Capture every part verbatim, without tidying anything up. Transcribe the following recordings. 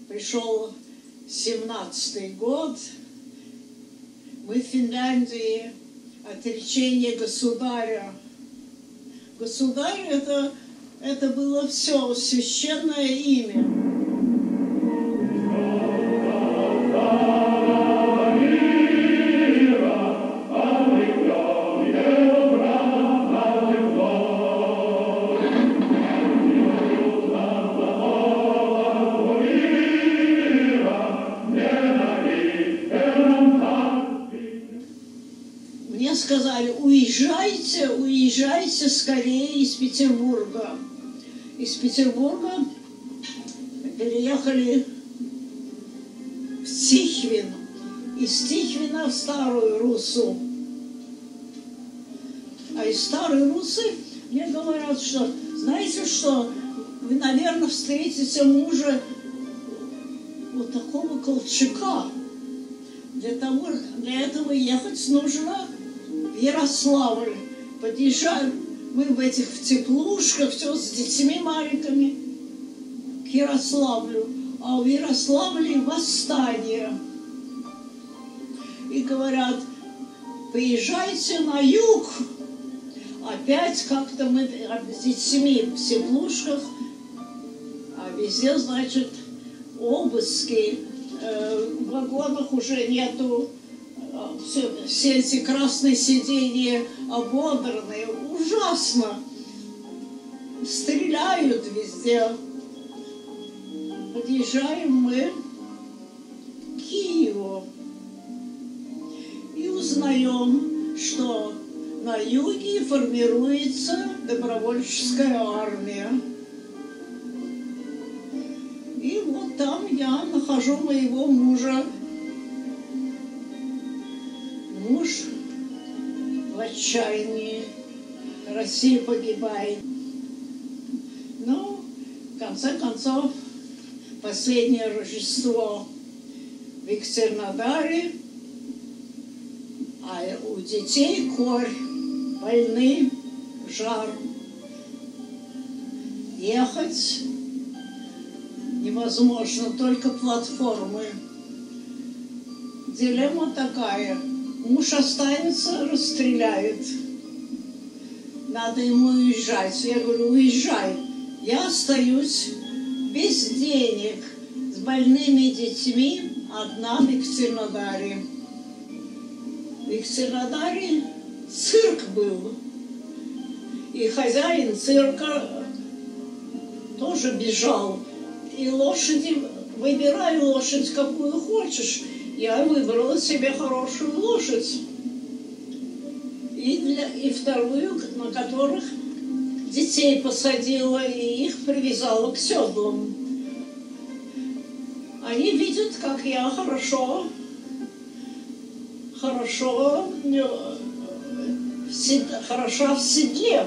пришел семнадцатый год, мы в Финляндии, отречение государя. Государь это, это было все, священное имя. Мне сказали, уезжайте, уезжайте скорее из Петербурга. Из Петербурга переехали в Тихвин, из Тихвина в Старую Руссу. А из Старой Руссы мне говорят, что, знаете что, вы, наверное, встретите мужа вот такого Колчака. Для того, для этого ехать нужно в Ярославль. Подъезжаем мы в этих в теплушках, все с детьми маленькими, к Ярославлю. А в Ярославле восстание. И говорят, поезжайте на юг. Опять как-то мы с детьми в теплушках, а везде, значит, обыски. В вагонах уже нету, все, все эти красные сиденья ободранные. Ужасно. Стреляют везде. Подъезжаем мы к Киеву и узнаем, что на юге формируется добровольческая армия. И вот там я нахожу моего мужа. Муж в отчаянии. Россия погибает. Ну, в конце концов, последнее Рождество в Екатеринодаре, а у детей корь, больны, жар. Ехать невозможно, только платформы. Дилемма такая. Муж останется, расстреляет. Надо ему уезжать. Я говорю, уезжай. Я остаюсь без денег, с больными детьми, одна в Екатеринодаре. В Екатеринодаре цирк был. И хозяин цирка тоже бежал. И лошади, выбирай лошадь, какую хочешь. Я выбрала себе хорошую лошадь. И, для, и вторую, на которых детей посадила и их привязала к седлам. Они видят, как я хорошо, хорошо, хороша в седле.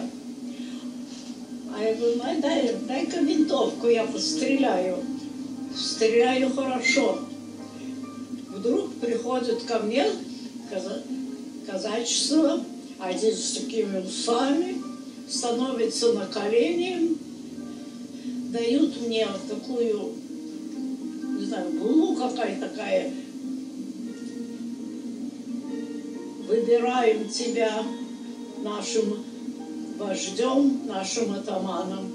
А я говорю, дай, дай-ка винтовку, я постреляю. Стреляю хорошо. Вдруг приходит ко мне казачество, один с такими усами, становится на колени, дают мне такую, не знаю, булу какая такая, выбираем тебя нашим вождем, нашим атаманом.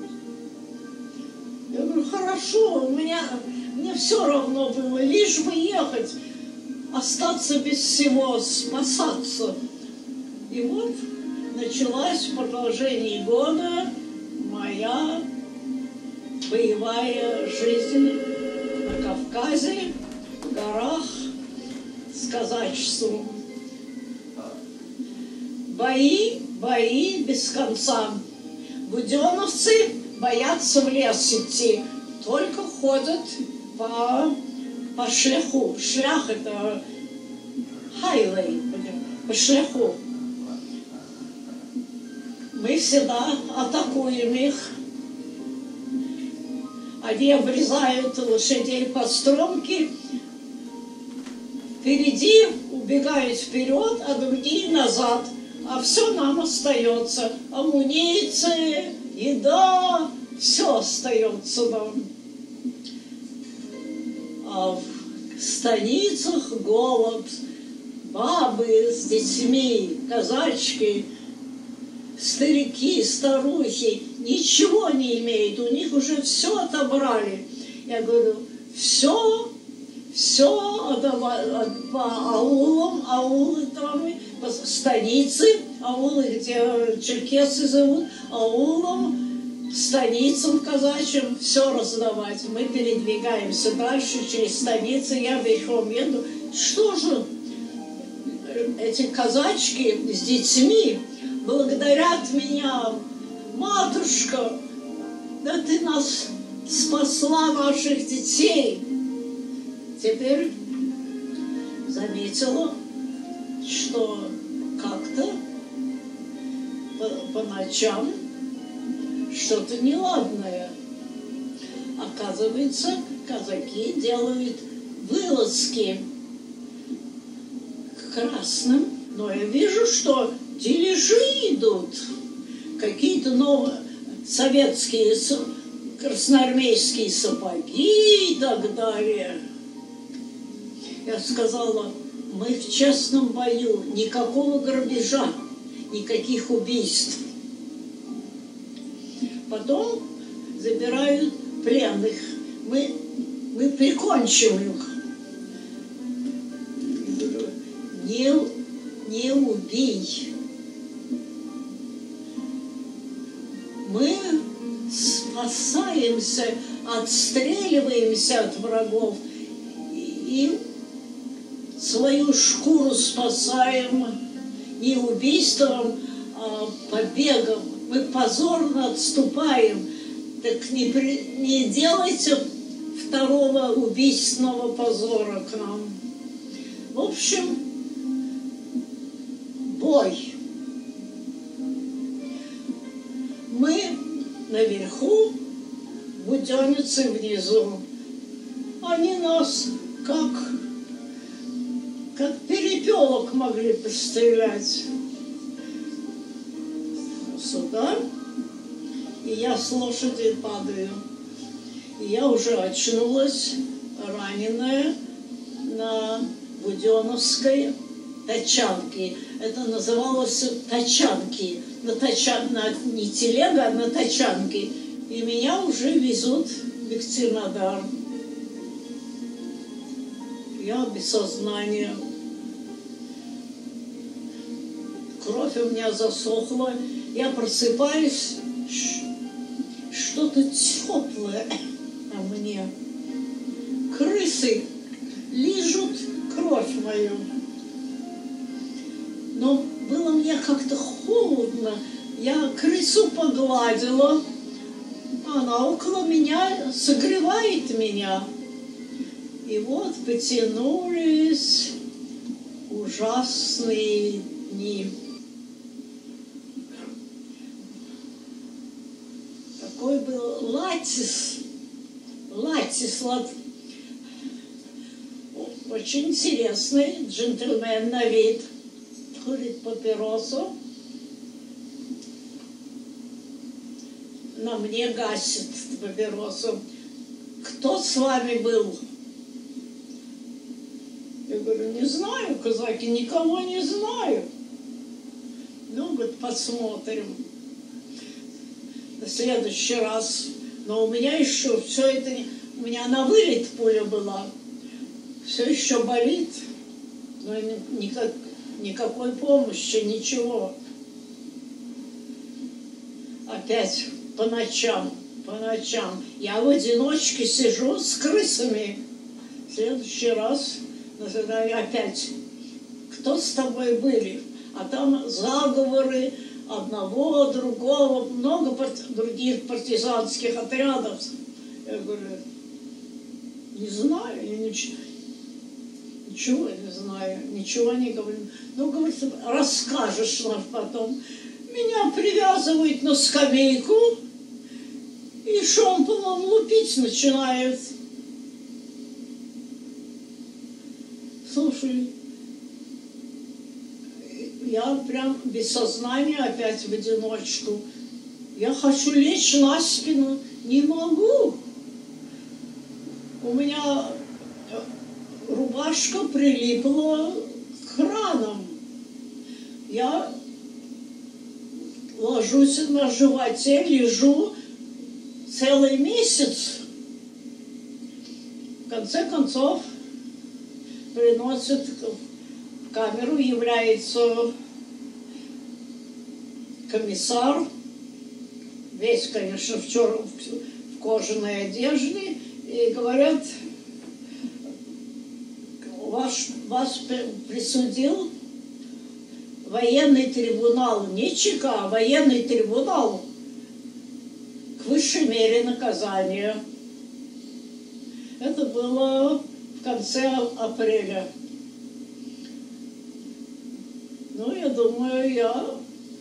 Я говорю, хорошо, у меня, мне все равно было, лишь бы ехать, остаться без всего, спасаться. И вот началась в продолжении года моя боевая жизнь на Кавказе, в горах, с казачеством. Бои, бои без конца. Буденовцы боятся в лес идти, только ходят по, по шляху. Шлях — это хайвей, по шляху. Мы всегда атакуем их. Они обрезают лошадей по стромке. Впереди убегают вперед, а другие назад. А все нам остается. Амуниция, еда, все остается нам. А в станицах голод. Бабы с детьми, казачки, старики, старухи ничего не имеют. У них уже все отобрали. Я говорю, все, все по аулам, аулы там, по станице, аулы, где черкесы живут, аулам, станицам казачьим все раздавать. Мы передвигаемся дальше через станицы, я верхом еду. Что же эти казачки с детьми благодарят меня: матушка, да ты нас спасла, наших детей. Теперь заметила, что как-то по, по ночам что-то неладное. Оказывается, казаки делают вылазки к красным, но я вижу, что дележи идут, какие-то новые советские красноармейские сапоги и так далее. Я сказала, мы в честном бою, никакого грабежа, никаких убийств. Потом забирают пленных, мы, мы прикончим их. Не, не убей. Мы спасаемся, отстреливаемся от врагов и свою шкуру спасаем не убийством, а побегом. Мы позорно отступаем. Так не, при, не делайте второго убийственного позора к нам. В общем, бой. Мы наверху, буденницы внизу. Они нас как, как перепелок могли пострелять. Сюда, и я с лошади падаю. И я уже очнулась, раненая, на Буденновской тачанке. Это называлось тачанки. На тачан, на, не телега, а на тачанке. И меня уже везут в Екатеринодар. Я без сознания. Кровь у меня засохла. Я просыпаюсь, что-то теплое на мне. Крысы лижут кровь мою. Но было мне как-то холодно. Я крысу погладила. Она около меня согревает меня. И вот потянулись ужасные дни. Такой был Латис. Латис. Очень интересный джентльмен на вид. Курит папиросу. На мне гасит папиросу. Кто с вами был? Я говорю, не знаю, казаки, никого не знаю. Ну, говорит, посмотрим. В следующий раз. Но у меня еще все это... У меня на вылет пуля была. Все еще болит. Но никак, никакой помощи, ничего. Опять по ночам, по ночам. Я в одиночке сижу с крысами. В следующий раз опять. Кто с тобой были? А там заговоры одного, другого, много парти- других партизанских отрядов. Я говорю, не знаю, я ничего, ничего не знаю, ничего не говорю. Ну, говорит, расскажешь нам потом. Меня привязывают на скамейку и шомполом лупить начинают. Слушай, я прям без сознания опять в одиночку. Я хочу лечь на спину, не могу. У меня рубашка прилипла к ранам. Я ложусь на животе, лежу целый месяц. В конце концов приносят в камеру, является комиссар, весь, конечно, в, черном, в кожаной одежде, и говорят: Ваш, вас присудил военный трибунал, не ЧК, а военный трибунал к высшей мере наказания. Это было в конце апреля. Ну, я думаю, я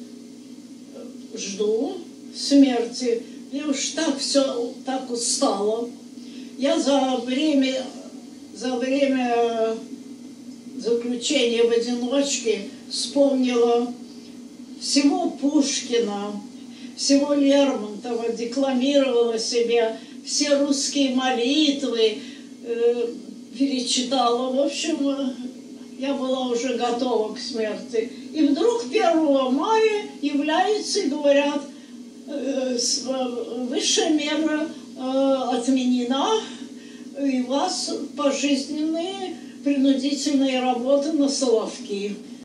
жду смерти. Я уж так все, так устала. Я за время, за время заключения в одиночке вспомнила всего Пушкина, всего Лермонтова, декламировала себе все русские молитвы, э, перечитала. В общем, я была уже готова к смерти. И вдруг первого мая являются и говорят: э, высшая мера э, отменена, и у вас пожизненные принудительные работы на Соловки.